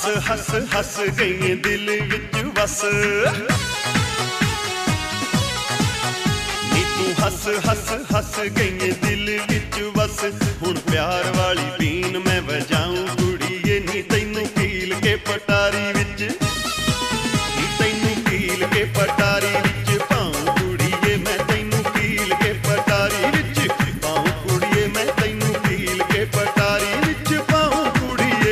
हस हस गई दिल विच वस नी तू हस हस हस गई दिल विच वस हुण प्यार वाली बीन मैं बजाऊं कुड़िए नी तैनू कील के पटारी विच नी तैनू कील के पटारी विच पाऊं कुड़िए मैं तैनू कील के पटारी विच पाऊं कुड़िए मैं तैनू कील के पटारी विच पाऊं कुड़िए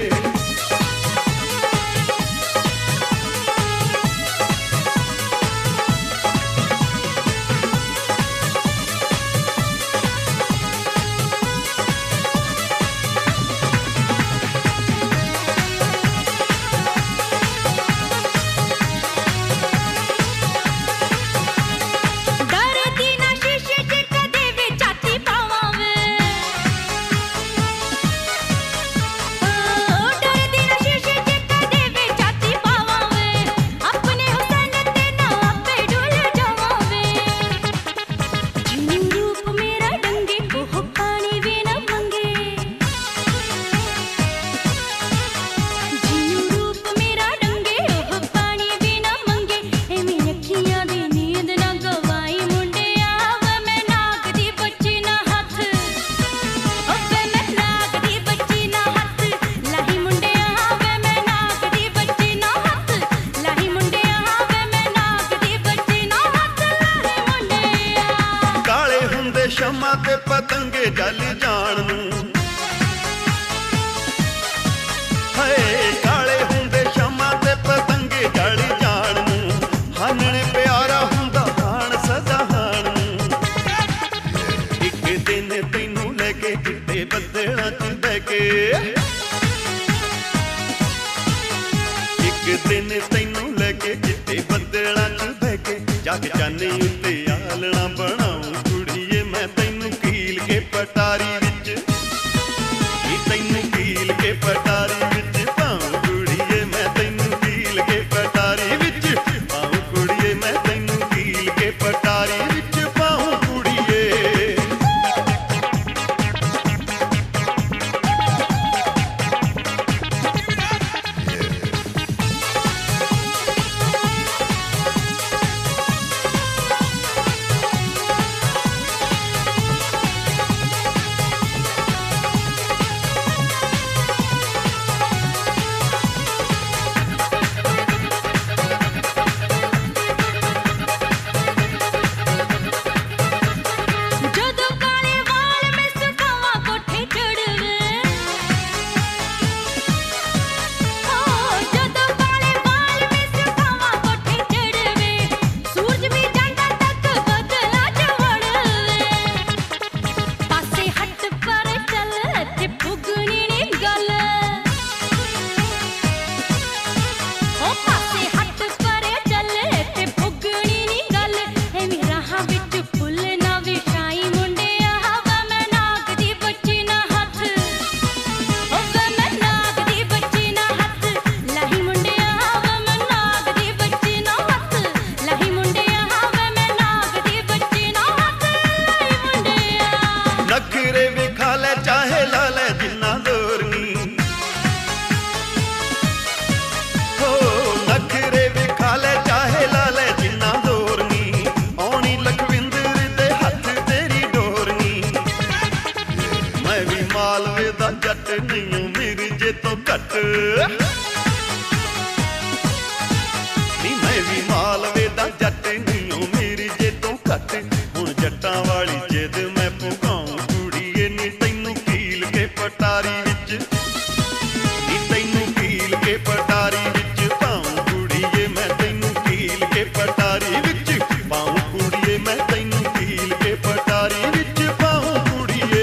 शमा ते पतंगे जल जान नूं हाय काले हुंदे शमा ते पतंगे जल जान नूं हानने प्यारा हुंदा हाण सदा हाण एक दिन तैनू लेके चिट्टे बदलां च बह के एक दिन तैनू लेके चिट्टे बदलां च बह के जग चानी उत्ते आलना बनाऊं कुड़िए मैं तैनू कील के पटारी विच तैनू कील के पटारी विच पाऊं कुड़िए मैं तैनू कील के पटारी विच पाऊं कुड़िए मैं तैनू कील के पटारी विच पाऊं कुड़िए मालवे दा जट नहीं मिर्जे तो घट नी मैं भी मालवे दा जट नहीं मिर्जे तो घट हुण जट्टां वाली जिद मैं पुगाऊं कुड़िए नी तैनू कील के पटारी विच नी तैनू कील के पटारी विच पाऊं कुड़िए मैं तैनू कील के पटारी विच पाऊं कुड़िए मैं तैनू कील के पटारी विच पाऊं कुड़िए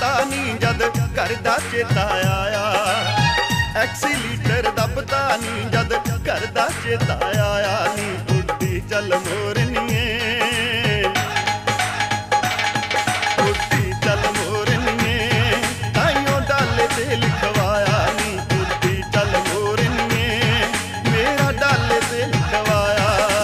दबदा नी जद घर दा चेता आया, एक्सीलीटर दबदा नी जद घर दा चेता आया नी। उड्डी चल मोरनीए, उड्डी चल मोरनीए, ताइयों डाले ते लिखवाया नी। उड्डी चल मोरनीए, मेरा डाले ते लिखवाया।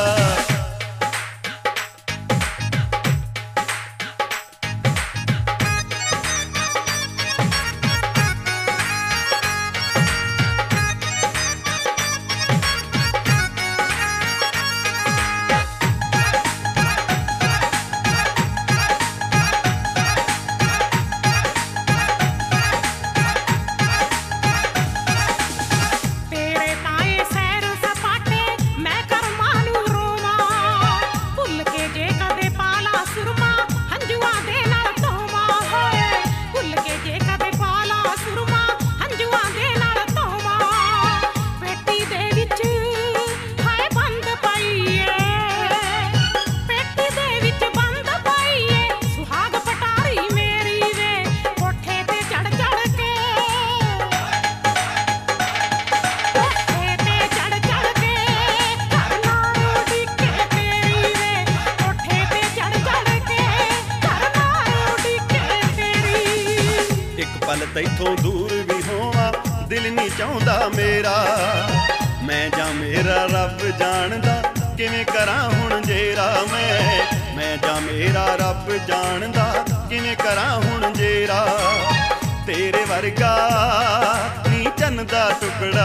पल तैथों दूर भी होवा दिल नहीं चाहता मेरा, मैं जा मेरा रब जानदा किवें करां हुण जेरा। मैं जा मेरा रब जानदा किवें करां हुण जेरा। तेरे वर्गा नी चन्न दा टुकड़ा,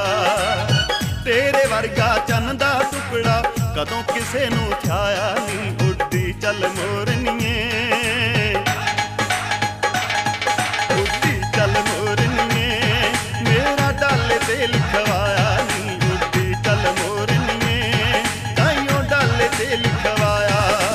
तेरे वर्गा चन्न दा टुकड़ा कदों किसे नूं छाया नी। उड्डी चल मोरनीए, चल मोरनीए, मेरा डाले ते लिखवाया नी। उड्डी चल मोरनीए, ताइयों डाले ते लिखवाया।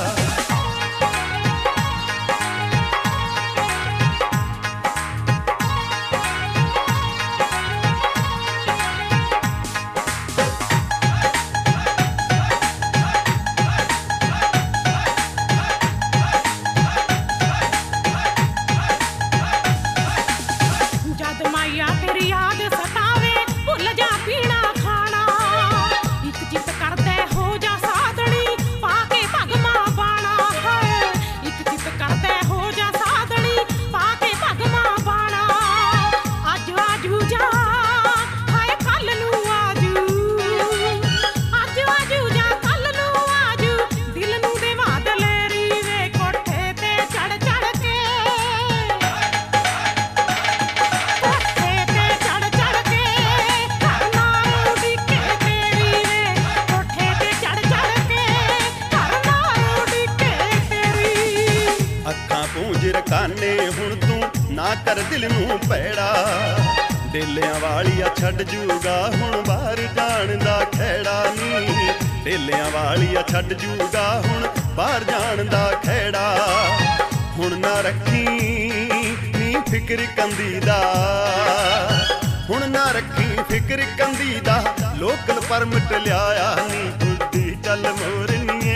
रखाने हुण तू ना कर दिल नूं पैड़ा, डेलियां वालिया छड़ जूगा हुण बाहर जाण दा खैड़ा नी। डेलियां वालिया छड़ जूगा हुण बाहर जाण दा खैड़ा। हुण ना रखी नी फिक्र कंदी दा, हुण ना रखी फिक्र कंदी दा लोकल परमिट लियाया नी। उड्डी चल मोरनीए,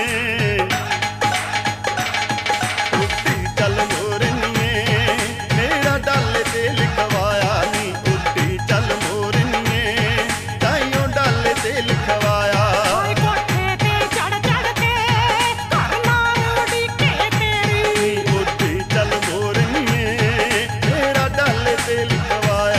चल मोरनीए, मेरा डाले ते लिखवाया नी। उड्डी चल मोरनीए, ताइयों डाले ते लिखवाया। कोठे ते चढ़ चढ़ के घर नाल उड़ीके तेरी। उड्डी चल मोरनीए, मेरा डाले ते लिखवाया।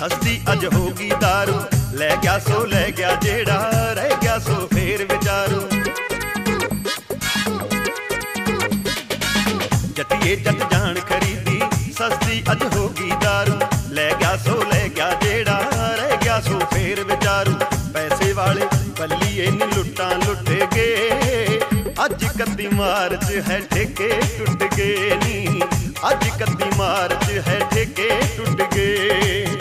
सस्ती अज होगी दारू, लै गया सो लै गया जेड़ा, रह गया सो फेर विचारू। जटिए जट जान खरीदी, सस्ती अज होगी दारू, लै गया सो लै गया जेड़ा, रह गया सो फेर विचारू। पैसे वाले बल्लीए नी लुट्टां लुट गए, अज 31 मार्च है ठेके टुट गए नी, अज 31 मार्च है ठेके टुट गए।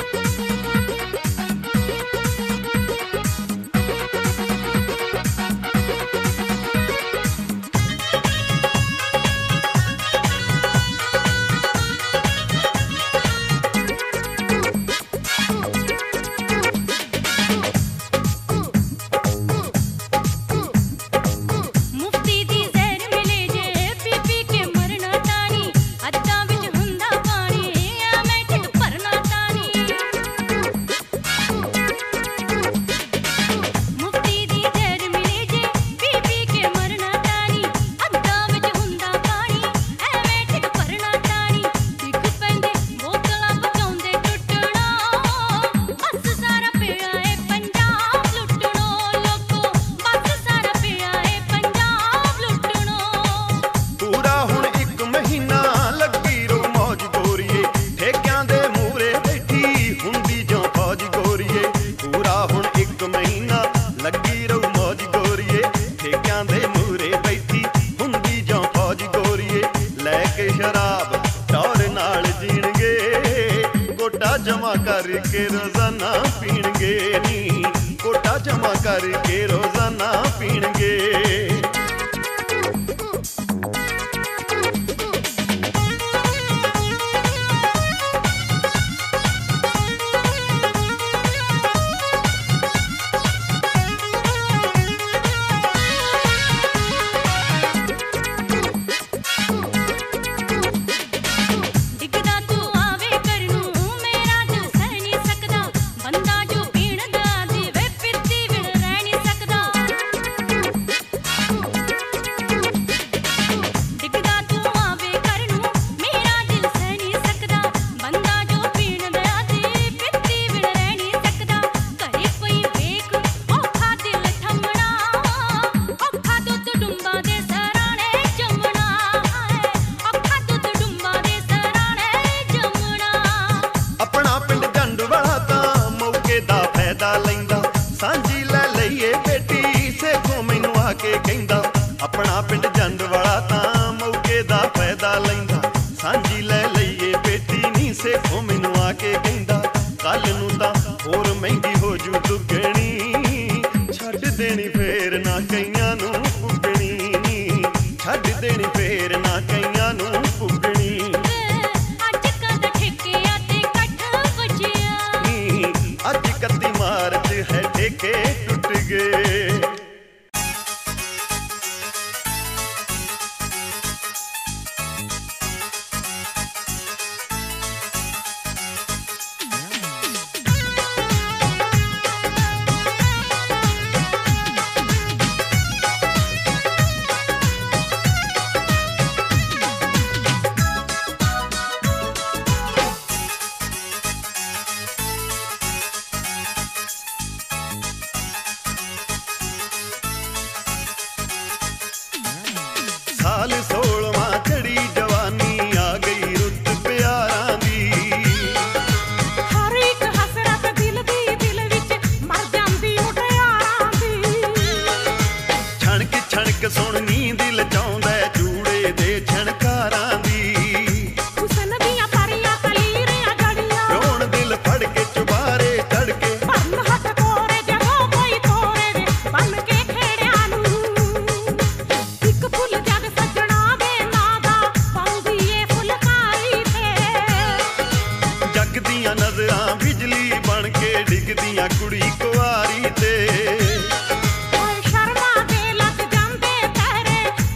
जमा करके रोजाना पीणगे नी, कोटा जमा करके रोजाना पीणगे। अपना पिंड जंड वाला तां मौके दा फायदा लैंदा, सांझी लै लईए बेटी नी सेखो मैनू आके कहंदा। कल नूं तां होर महंगी हो जू दुगणी, छड्ड देनी फेर ना कईयां नूं पुगणी नी, छड्ड देनी फेर ना कईयां नूं पुगणी। अज कद ठेके ते कठ वजिया नी, अज 31 मार्च है ठेके टुट गए। साल 16वां चढ़ी जवानी, आ गई रुत प्यारां दी। हर एक हसरत दिल विच मर जांदी मुटियारां दी। छणक सुण नी दिल चाहुंदा जूड़े दे छणकारां दी। हुसन दियां परियां कलीरियां जड़ियां, रोण दिल फड़ के चुबारे चढ़ के, बन हट कोरे जदों कोई तोरे वे बन के खेड़ियां नूं। इक फुल जग सजना दे नां दा पाउंदी ए फुलकारी ते। जग दियां नजरां बिजली बन के डिगदियां कुड़ी कुआरी ते। ओए शर्मा दे लग जांदे पैरे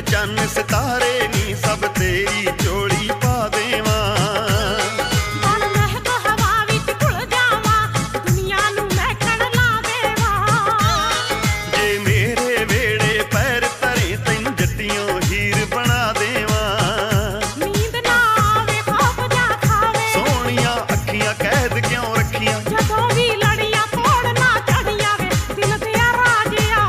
चन्न सितारे नी सब तेरी झोली पा देवां। बण महक हवा विच घुल जावां, दुनिया नूं महकण ला देवां। जे मेरे वेड़े पैर धरे तैनूं जट्टियों हीर बना देवां। नींद ना आवे खौफ जा खावे, सोहणियां अखियां कैद क्यों रखियां, ਜਦੋਂ ਵੀ ਲੜੀਆਂ ਤੋੜਨਾ ਚੜੀਆਂ ਵੇ ਦਿਲ ਦਿਆ ਰਾਜਿਆ।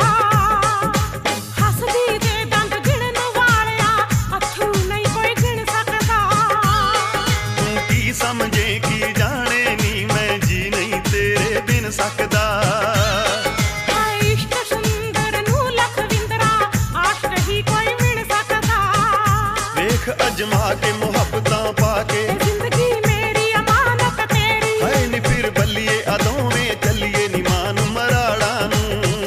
ਹੱਸਦੀ ਦੇ ਦੰਦ ਗਿਣਨ ਵਾਲਿਆ, ਅੱਥਰੂ ਨਹੀਂ ਕੋਈ ਗਿਣ ਸਕਦਾ। तू की समझे की जाने नी मैं जी नहीं तेरे बिन सकदा। ਹਾਏ ਇਸ਼ਕ ਸੁੰਦਰ ਨੂੰ ਲਖਵਿੰਦਰਾ, ਆਸ਼ਕ ਹੀ ਕੋਈ ਮਿਣ ਸਕਦਾ। वेख अजमा के मुहब्बतां पा के, ਇਹ ਜ਼ਿੰਦਗੀ ਮੇਰੀ ਅਮਾਨਤ ਤੇਰੀ। हाय नी फिर बल्लिए अदोवें चलिए नी मान मराड़ा नूं।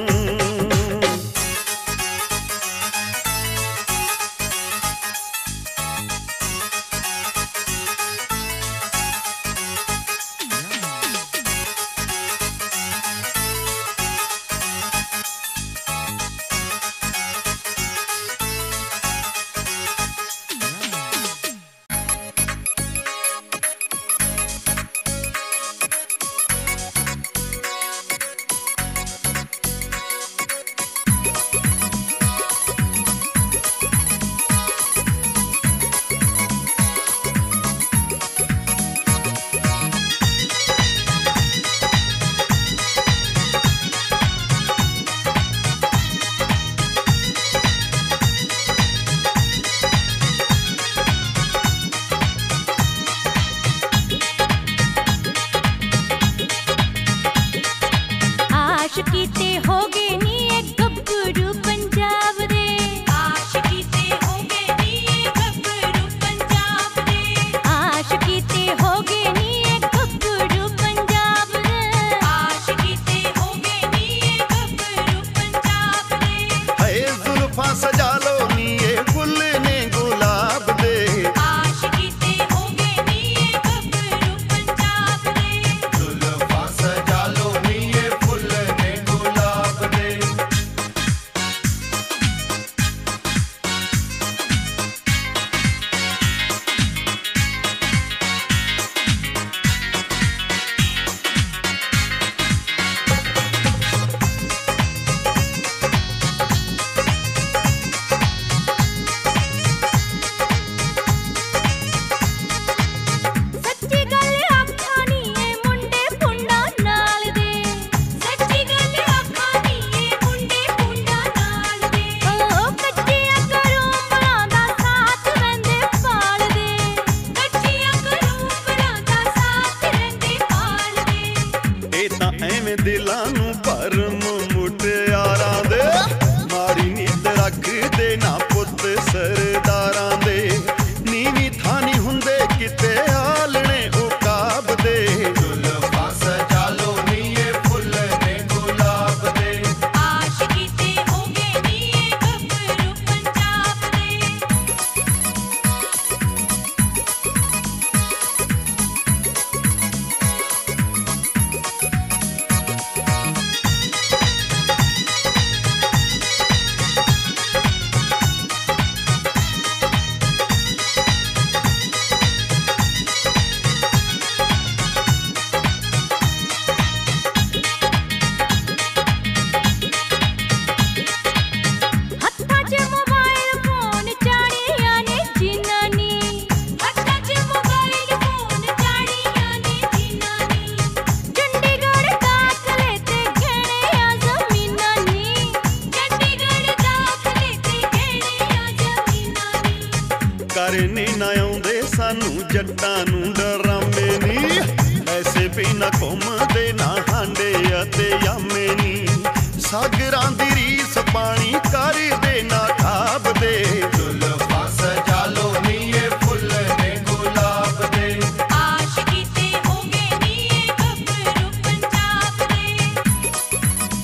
आशिकी ते हो गए नी एक गब्बरू पंजाब दे। आशिकी ते हो गए नी एक गब्बरू पंजाब दे। आशिकी ते हो गए नी एक गब्बरू पंजाब दे। आशिकी ते हो गए नी एक गब्बरू पंजाब दे। हाय जुल्फां सजा लो नी ये फुल ने गुलाब दे। आशिकी ते हो गए नी एक गब्बरू पंजाब दे। जुल्फां सजा लो नी ये फुल ने गुलाब दे। सच्ची गल आखां नी ए मुंडे पुंडा नाल दे। सच्ची गल आखां नी ए मुंडे पुंडा नाल दे। ओ कच्चियां करूंबलां दा साथ रहिंदे पाल दे। कच्चियां करूंबलां दा साथ रहिंदे पाल दे। ਇਹ ਤਾਂ ਐਵੇਂ ਦਿਲਾਂ ਨੂੰ ਭਰਮ ਮੁਟਿਆਰਾਂ ਦੇ, ਮਾੜੀ ਨੀਂਦ ਰੱਖਦੇ ਨਾ ਪੁੱਤ ਸਰਦਾਰਾਂ ਦੇ। ਨੀਵੀਂ ਥਾਂ ਨੀ ਹੁੰਦੇ ਕਿਤੇ ਆਲਣੇ ਉਕਾਬ ਦੇ। ਜ਼ੁਲਫਾਂ ਸਜਾ ਲੋ ਨੀ ਇਹ ਫੁੱਲ ਨੇ ਗੁਲਾਬ ਦੇ। आशिकी ते हो गए नी ए गब्बरू पंजाब दे। हत्थां च मोबाइल फोन चाड़ियां ने जिन्हां नी। हत्थां च मोबाइल फोन चाड़ियां ने जिन्हां नी। चंडीगढ़ दाखले ते घेड़ियां ज़मीनां नी। चंडीगढ़ दाखले ते घेड़ियां ज़मीनां नी। ਕਰਨੇ ਨਾ ਆਉਂਦੇ ਸਾਨੂੰ ਜੱਟਾਂ ਨੂੰ ਡਰਾਮੇ ਨੀ। ਐਸੇ ਵੀ ਨਾ ਘੁੰਮਦੇ ਨਾ ਹਾਂਡੇ ਅਤੇ ਯਾਮੇ ਨੀ। ਸਾਗਰਾਂ ਦੀ ਰੀਸ ਪਾਣੀ ਕਰਦੇ ਨਾ ਖਾਬਦੇ। ਜ਼ੁਲਫਾਂ ਸਜਾ ਲੋ ਨੀ ਇਹ ਫੁੱਲ ਨੇ ਗੁਲਾਬ ਦੇ। आशिकी ते हो गए नी ए गब्बरू पंजाब दे।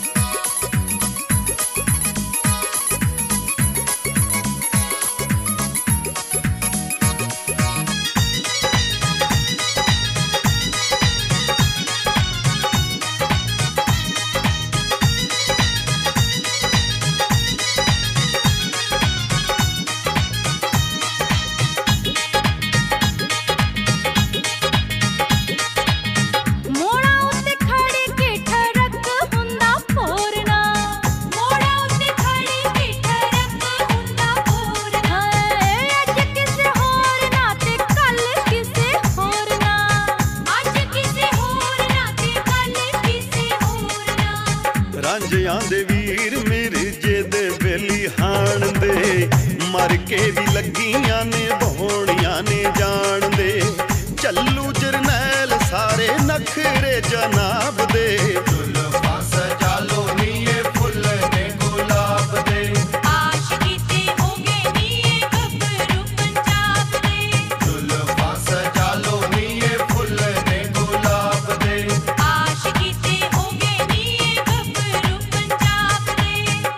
राजियां दे वीर मेरे जेदे बेली हाण दे मर के भी लगियां ने भोणियां ने जान दे चल्लू जरनैल सारे नखरे जनाब दे जुल्फां सजा लो नी ये फुल ने गुलाब दे आशिकी ते होगे नी ये गबरू पंजाब दे जुल्फां सजा लो नी ये फुल ने गुलाब दे आशिकी ते होगे नी ये गबरू पंजाब दे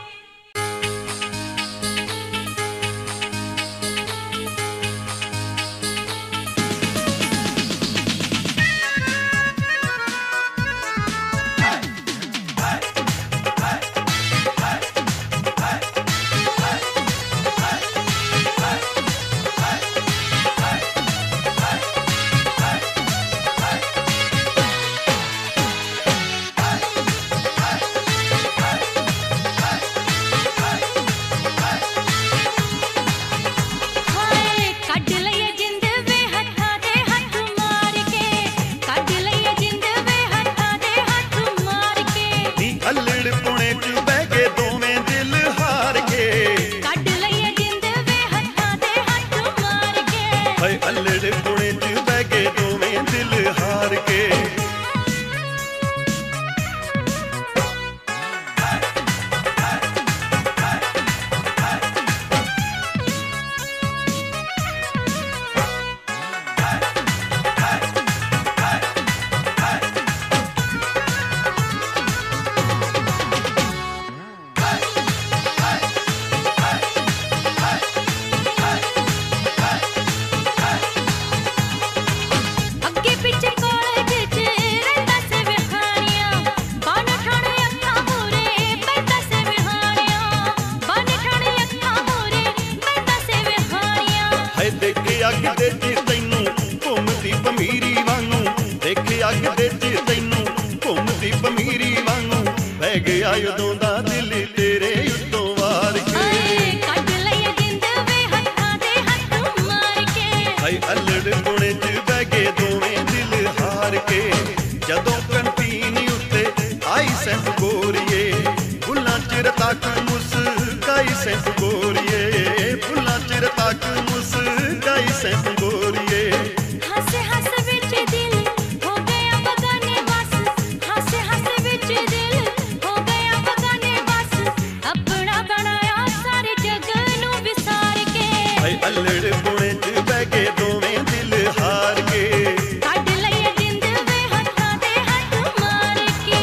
हाय ਕੱਢ ਲਈਏ ਜਿੰਦ ਵੇ ਹੱਥਾਂ ਦੇ ਹੱਥ ਮਾਰ ਕੇ ਕੱਢ ਲਈਏ ਜਿੰਦ ਵੇ ਹੱਥਾਂ ਦੇ ਹੱਥ ਮਾਰ ਕੇ नी अल्लड़ पुणे च बह गए दोवें दिल हार के ਕੱਢ ਲਈਏ ਜਿੰਦ ਵੇ ਹੱਥਾਂ ਦੇ ਹੱਥ ਮਾਰ ਕੇ हाय अल्लड़ पुणे च बह गए दोवें दिल हार के ਅੱਗੇ ਪਿੱਛੇ ਕਾਲਜ ਚ ਰਹਿੰਦਾ ਸੇ ਵਿਹਾਣੀਆਂ ਬਨ ਠਾਣੇ ਅੱਖਾਂ ਮੂਰੇ ਬੈਠਾ ਸੇ ਵਿਹਾਣੀਆਂ ਬਨ ਠਾਣੇ ਅੱਖਾਂ ਮੂਰੇ ਬੈਠਾ ਸੇ ਵਿਹਾਣੀਆਂ ਹਾਏ ਦੇਖੇ ਅੱਗ ਦੇ ਚ ਤੈਨੂੰ ਘੁੰਮਦੀ ਭਮੀਰੀ ਵਾਂਗੂ ਦੇਖੇ ਅੱਗ ਦੇ ਚ ਤੈਨੂੰ ਘੁੰਮਦੀ ਭਮੀਰੀ ਵਾਂਗੂ ਪੈ ਗਿਆ ਉਦੋਂ ਦਾ ਦਿਲ ਤੇਰੇ ਉੱਤੋਂ ਵਾਰ ਕੇ ਆਏ ਕੱਢ ਲਈਏ ਜਿੰਦ ਵੇ ਹੱਥਾਂ ਦੇ ਹੱਥ ਮਾਰ ਕੇ ਹਾਏ ਅਲੜ ਪੁਣੇ ਚ ਬਹਿ ਗਏ ਦੋਵੇਂ ਦਿਲ ਹਾਰ ਕੇ ਜਦੋਂ ਕੰਟੀਨ ਉੱਤੇ ਆਈ ਸੈਂਸ ਗੋਰੀਏ ਫੁੱਲਾਂ ਚ ਰਤਕ ਮੁਸਕਾਈ ਸੈਂਸ ਗੋਰੀਏ ਫੁੱਲਾਂ ਚ ਰਤਕ ਮੁਸਕਾਈ ਸੈਂਸ ਗੋਰੀਏ ਹੱਸ ਹੱਸ ਵਿੱਚ ਦਿਲ ਹੋ ਗਿਆ ਬਗਾਨੇ ਬਸ ਹੱਸ ਹੱਸ ਵਿੱਚ ਦਿਲ ਹੋ ਗਿਆ ਬਗਾਨੇ ਬਸ ਆਪਣਾ ਬਣਾਇਆ ਸਾਰੇ ਜਗ ਨੂੰ ਵਿਸਾਰ ਕੇ ਹਾਏ ਅਲੜ ਪੁਣੇ ਚ ਬਹਿ ਗਏ ਦੋਵੇਂ ਦਿਲ ਹਾਰ ਕੇ ਕੱਢ ਲਈਏ ਜਿੰਦ ਵੇ ਹੱਥਾਂ ਦੇ ਹੱਥ ਮਾਰ ਕੇ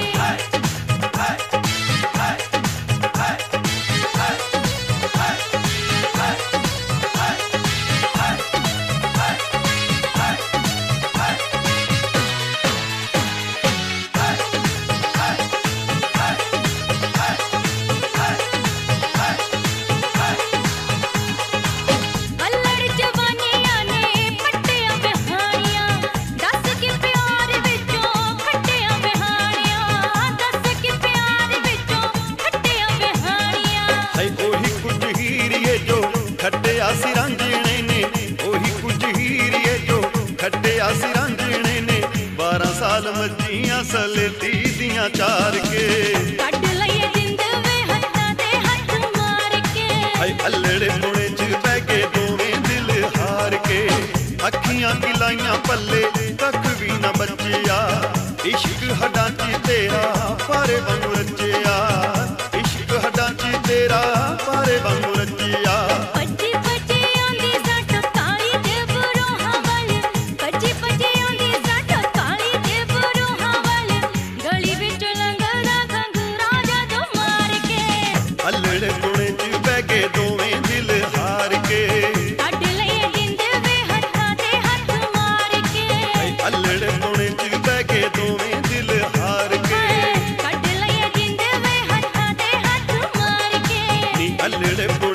ਅਲੜ ਜਵਾਨੀਆਂ ਨੇ ਪੱਟਿਆ ਵਿਹਾਣੀਆਂ ਦੱਸ ਕਿ ਪਿਆਰ ਵਿੱਚੋਂ ਖੱਟਿਆ ਵਿਹਾਣੀਆਂ ਦੱਸ ਕਿ ਪਿਆਰ ਵਿੱਚੋਂ ਖੱਟਿਆ ਵਿਹਾਣੀਆਂ ਹਾਏ ਉਹੀ ਕੁਝ ਹੀਰੀਏ ਜੋ ਖੱਟਿਆ ਸੀ ਰਾਂਝਣੇ ਨੇ ਉਹੀ ਕੁਝ ਹੀਰੀਏ ਜੋ ਖੱਟਿਆ ਸੀ ਰਾਂਝਣੇ ਨੇ 12 ਸਾਲ ਮੱਝੀਆਂ ਸਲਤੀ ਦੀਆਂ ਚਾਰ ਕੇ ਕੱਢ ਲਈਏ ਜਿੰਦ ਵੇ ਹੱਥਾਂ ਦੇ ਹੱਥ ਮਾਰ ਕੇ ਹਾਏ ਅਲੜੇ ਪੁਣੇ ਚ ਬਹਿ ਗਏ ਦੋਵੇਂ ਦਿਲ ਹਾਰ ਕੇ ਅੱਖੀਆਂ ਕੀ ਲਾਈਆਂ ਪੱਲੇ ਕੱਖ ਵੀ ਨਾ ਬਚਿਆ ਇਸ਼ਕ ਹੱਡਾਂ ਚ ਤੇਰਾ ਪਾਰੇ ਵਾਂਗੂ ਰਚਿਆ ਇਸ਼ਕ ਹੱਡਾਂ ਚ ਤੇਰਾ ਪਾਰੇ ਵਾਂਗੂ ਰਚਿਆ ਭੱਜੀ ਭੱਜੀ ਆਉਂਦੀ ਸੱਟ ਕਾਲੀ ਦੇ ਬਰੋਹਾਂ ਵੱਲ ਭੱਜੀ ਭੱਜੀ ਆਉਂਦੀ ਸੱਟ ਕਾਲੀ ਦੇ ਬਰੋਹਾਂ ਵੱਲ ਗਲੀ ਵਿੱਚ ਲੰਘਦਾ ਖੰਗੂਰਾ ਜਦੋਂ ਮਾਰ ਕੇ ਅਲੜੇ ਪੁਣੇ ਚ ਬਹਿ ਗਏ ਦੋਵੇਂ ਦਿਲ ਹਾਰ ਕੇ ਕੱਢ ਲਈਏ ਜਿੰਦ ਵੇ ਹੱਥਾਂ ਦੇ ਹੱਥ ਮਾਰ ਕੇ ਹਾਏ ਅਲੜੇ ਪੁਣੇ ਚ ਬਹਿ ਗਏ ਦੋਵੇਂ ਦਿਲ ਹਾਰ ਕੇ ਕੱਢ ਲਈਏ ਜਿੰਦ ਵੇ ਹੱਥਾਂ ਦੇ ਹੱਥ ਮਾਰ ਕੇ ਨੀ ਅਲੜੇ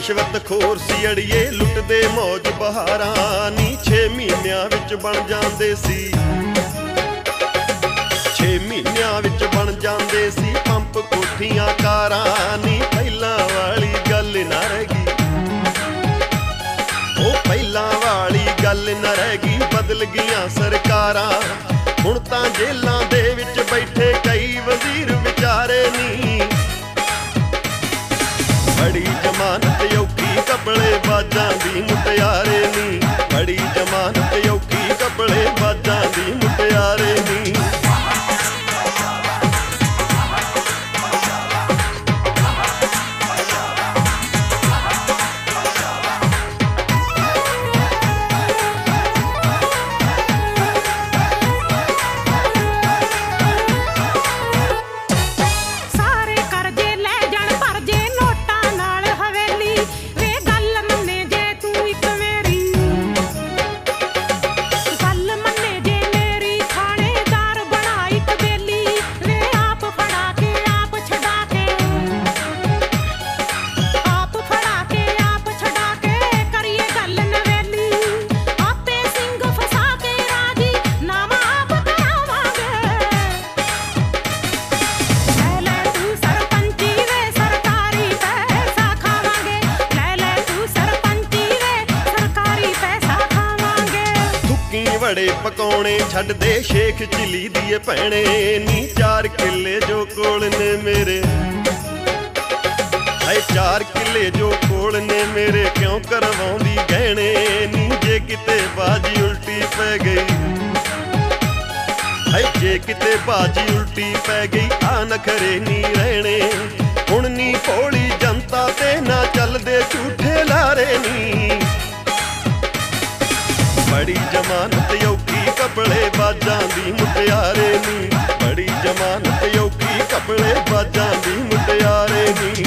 ਰਿਸ਼ਵਤ ਖੋਰ ਸੀ ਅੜੀਏ ਲੁੱਟਦੇ ਮੌਜ ਬਹਾਰਾਂ ਨੀ 6 ਮਹੀਨਿਆਂ ਵਿੱਚ ਬਣ ਜਾਂਦੇ ਸੀ 6 ਮਹੀਨਿਆਂ ਵਿੱਚ ਬਣ ਜਾਂਦੇ ਸੀ ਪੰਪ ਕੋਠੀਆਂ ਕਾਰਾਂ ਨੀ ਪਹਿਲਾਂ ਵਾਲੀ ਗੱਲ ਨਾ ਰਹਿ ਗਈ ਉਹ ਪਹਿਲਾਂ ਵਾਲੀ ਗੱਲ ਨਾ ਰਹਿ ਗਈ ਬਦਲ ਗਈਆਂ ਸਰਕਾਰਾਂ ਹੁਣ ਤਾਂ ਜੇਲਾਂ ਦੇ ਵਿੱਚ ਬੈਠੇ ਕਈ ਵਜ਼ੀਰ ਵਿਚਾਰੇ ਨੀ ਬੜੀ ਜ਼ਮਾਨਤ ਔਖੀ ਕਪੜੇ ਬਾਜਾਂ ਦੀ ਮੁਟਿਆਰੇ ਨੀ ਬੜੀ ਜ਼ਮਾਨਤ ਔਖੀ ਕਪੜੇ ਬਾਜਾਂ ਦੀ ਮੁਟਿਆਰੇ ਨੀ ਸਾਰੇ ਕਰਜ਼ੇ ਲੈ ਜਾਣ ਭਰ ਜੇ ਨੋਟਾਂ ਨਾਲ ਹਵੇਲੀ ਵੇ ਗੱਲ ਮੰਨੇ ਜੇ ਤੂੰ ਇੱਕ ਮੇਰੀ ਗੱਲ ਮੰਨੇ ਜੇ ਮੇਰੀ ਥਾਣੇਦਾਰ ਬਣਾ ਇੱਕ ਬੇਲੀ ਵੇ ਆਪ ਫੜਾ ਕੇ ਆਪ ਛਡਾ ਕੇ ਕਰੀਏ ਗੱਲ ਨਵੇਲੀ ਆਪੇ ਸਿੰਘ ਫਸਾ ਕੇ ਰਾਜੀ ਨਾਮ ਆਪ ਕਰਾਵਾਂਗੇ ਲੈ ਲੈ ਤੂੰ ਸਰਪੰਚੀ ਵੇ ਸਰਕਾਰੀ ਪੈਸਾ ਖਾਵਾਂਗੇ ਲੈ ਲੈ ਤੂੰ ਸਰਪੰਚੀ ਵੇ ਸਰਕਾਰੀ ਪੈਸਾ ਖਾਵਾਂਗੇ ਥੁੱਕੀ ਵੜੇ ਪਕਾਉਣੇ ਛੱਡ ਦੇ ਸ਼ੇਖ ਚਿਲੀ ਦੀਏ ਭੈਣੇ ਨੀ 4 ਕਿੱਲੇ ਜੋ ਕੋਲ ਨੇ ਮੇਰੇ ਹਾਏ 4 ਕਿੱਲੇ ਜੋ ਕੋਲ ਨੇ ਮੇਰੇ ਕਿਉਂ ਕਰਵਾਉਂਦੀ ਗਹਿਣੇ ਨੀ ਜੇ ਕਿਤੇ ਬਾਜੀ ਉਲਟੀ ਪੈ ਗਈ ਹਾਏ ਜੇ ਕਿਤੇ ਬਾਜੀ ਉਲਟੀ ਪੈ ਗਈ ਆ ਨਖਰੇ ਨੀ ਰਹਿਣੇ ਹੁਣ ਨੀ ਭੋਲੀ ਜਨਤਾ ਤੇ ਨਾ ਚੱਲਦੇ ਝੂਠੇ ਲਾਰੇ ਨੀ ਬੜੀ ਜ਼ਮਾਨਤ ਔਖੀ ਕਪੜੇ ਬਾਜਾਂ ਦੀ ਮੁਟਿਆਰੇ ਨੀ ਬੜੀ ਜ਼ਮਾਨਤ ਔਖੀ ਕਪੜੇ ਬਾਜਾਂ ਦੀ ਮੁਟਿਆਰੇ ਨੀ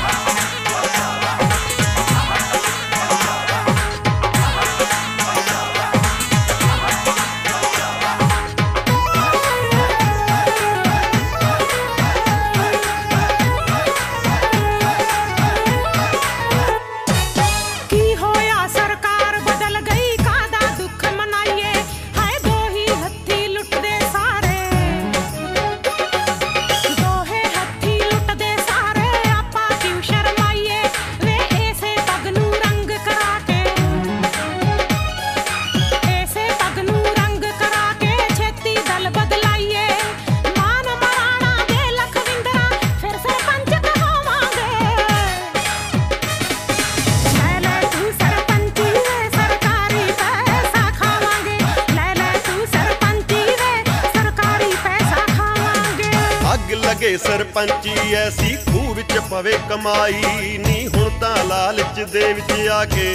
ਕੀ ਹੋਇਆ ਸਰਕਾਰ ਬਦਲ ਗਈ ਕਾਹਦਾ ਦੁੱਖ ਮਨਾਈਏ ਹਾਏ ਦੋਹੀ ਹੱਥੀ ਲੁੱਟਦੇ ਸਾਰੇ ਦੋਹੇ ਹੱਥੀ ਲੁੱਟਦੇ ਸਾਰੇ ਆਪਾਂ ਕਿਉਂ ਸ਼ਰਮਾਈਏ ਵੇ ਐਸੇ ਪੱਗ ਨੂੰ ਰੰਗ ਕਰਾ ਕੇ ਛੇਤੀ ਦਲ ਬਦਲਾਈਏ ਮਾਨ ਮਰਾਣਾ ਦੇ ਲਖਵਿੰਦਰਾ ਫਿਰ ਸਰਪੰਚ ਕਹਾਵਾਂਗੇ ਲੈ ਲੈ ਤੂੰ ਸਰਪੰਚੀ ਵੇ ਸਰਕਾਰੀ ਪੈਸਾ ਖਾਵਾਂਗੇ ਲੈ ਲੈ ਤੂੰ ਸਰਪੰਚੀ ਵੇ ਸਰਕਾਰੀ ਪੈਸਾ ਖਾਵਾਂਗੇ ਅੱਗ ਲੱਗੇ ਸਰਪੰਚੀ ਐਸੀ ਖੂਹ ਵਿੱਚ ਪਵੇ ਕਮਾਈ ਨੀ ਹੁਣ ਤਾਂ ਲਾਲਚ ਦੇ ਵਿੱਚ ਆ ਕੇ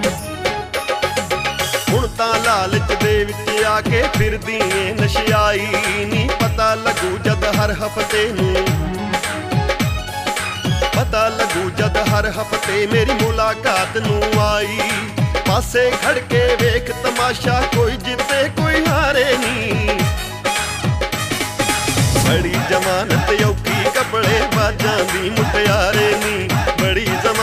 ਹੁਣ ਤਾਂ ਲਾਲਚ ਦੇ ਵਿੱਚ ਆ ਕੇ ਫਿਰਦੀ ਏ ਨਸ਼ਿਆਈ ਨੀ ਪਤਾ ਲੱਗੂ ਜਦ ਹਰ ਹਫਤੇ ਨੂੰ ਪਤਾ ਲੱਗੂ ਜਦ ਹਰ ਹਫਤੇ ਮੇਰੀ ਮੁਲਾਕਾਤ ਨੂੰ ਆਈ ਪਾਸੇ ਖੜ ਕੇ ਵੇਖ ਤਮਾਸ਼ਾ ਕੋਈ ਜਿੱਤੇ ਕੋਈ ਹਾਰੇ ਨੀ ਬੜੀ ਜ਼ਮਾਨਤ ਔਖੀ ਕਪੜੇ ਬਾਜਾਂ ਦੀ ਮੁਟਿਆਰੇ ਨੀ ਬੜੀ ਜ਼ਮਾਨਤ